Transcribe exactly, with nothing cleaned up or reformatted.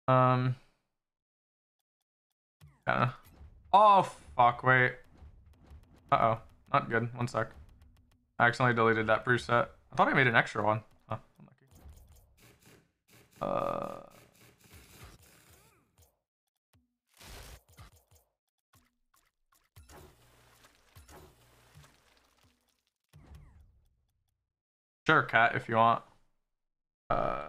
Um, yeah. Oh, fuck, wait. Uh-oh. Not good. One sec. I accidentally deleted that preset. I thought I made an extra one. Oh, unlucky. Uh... Sure, cat, if you want. Uh...